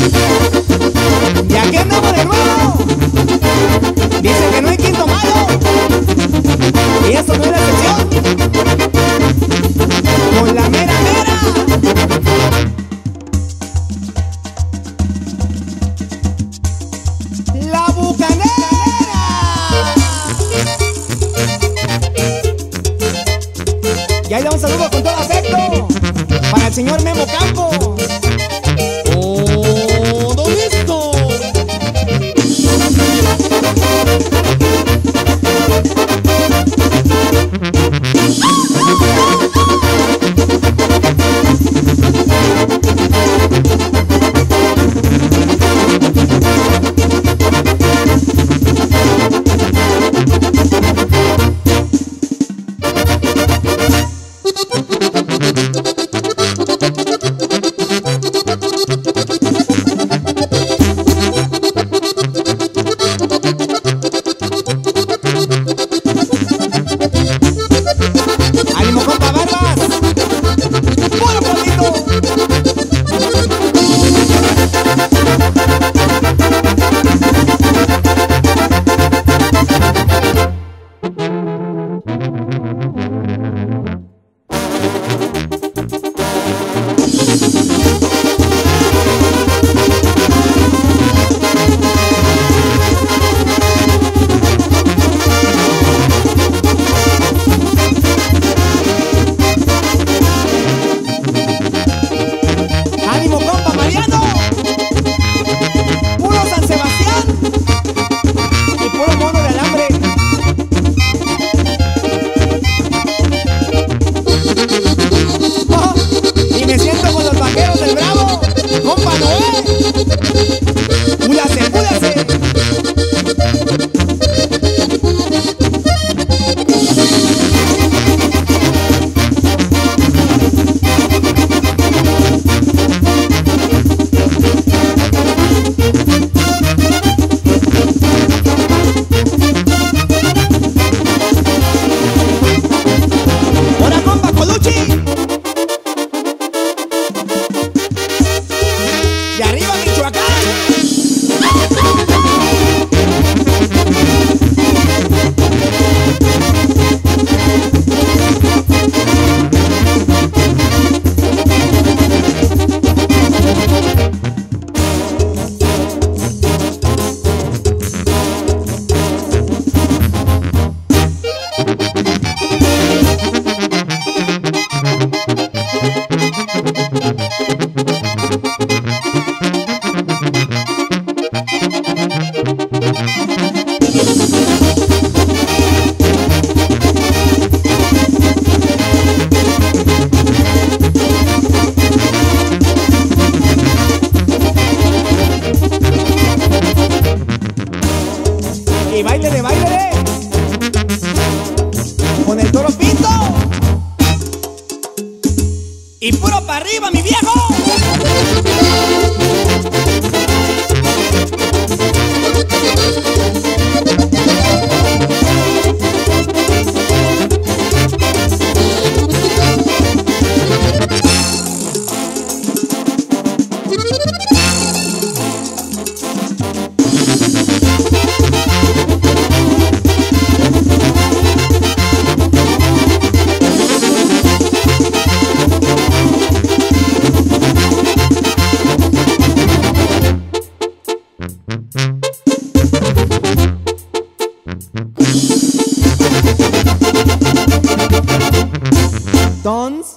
Y aquí andamos de nuevo. Dice que no hay quinto malo. Y eso no es la excepción. Con la mera mera. La bucanera. Y ahí da un saludo con todo afecto para el señor Memo Campo. ¡Todo listo! ¡Y arriba Michoacán! Y baile, con el toro pinto y puro para arriba, mi viejo. Tons